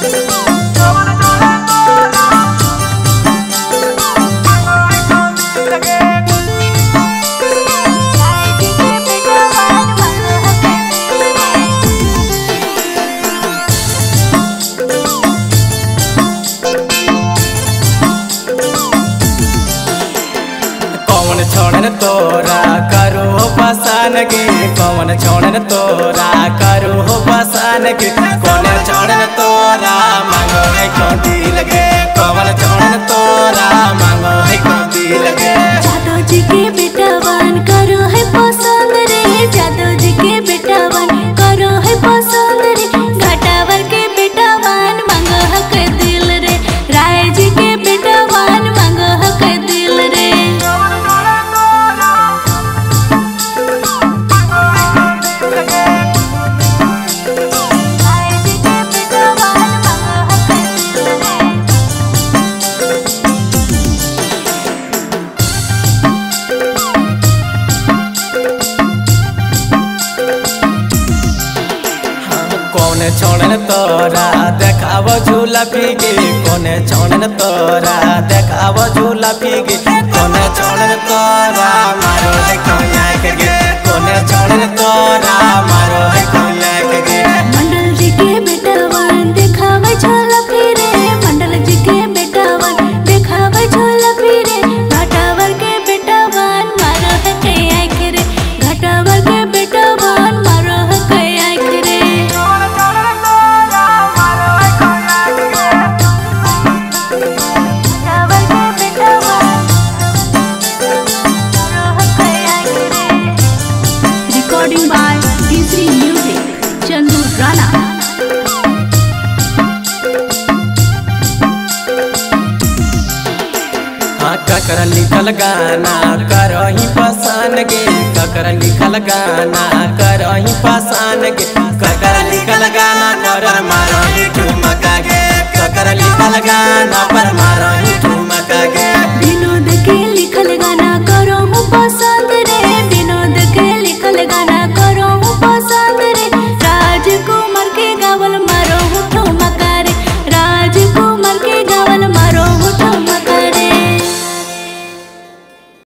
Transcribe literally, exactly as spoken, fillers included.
छोड़न तोरा करो पसान के कौन छोड़न तोरा करो पसान के कौन छोड़न तोरा मांगो है कौन दिल के कौन छोड़न तोरा मांगो है कौन दिल के जादव जी के बेटावान करो है पसंद रे जादव जी के बेटावान करो है पसंद रे घाटावर के बेटावान मांगो है के दिल रे राय जी के बेटावान मांगो है के दिल रे कौन छोड़न तोरा देखाव झूला पीगे कौन छोड़न तोरा देखाव झूला पीगे कौन छोड़न तोरा मारो है कौन के कौन छोड़न तोरा मारो है कौन के मंडल जी के बेटावान देखाव झूला फिरे मंडल जी के बेटावान देखाव झूला फिरे घाटावर के बेटावान मारो है कई आँख रे घाटावर के बेटावान मारो है कई आँख रे Recording by D three Music, Chandu Rana. हाँ ककर लिखल गाना करही पसान गे ककर लिखल गाना करही पसान गे ककर लिखल गाना कर मारो ही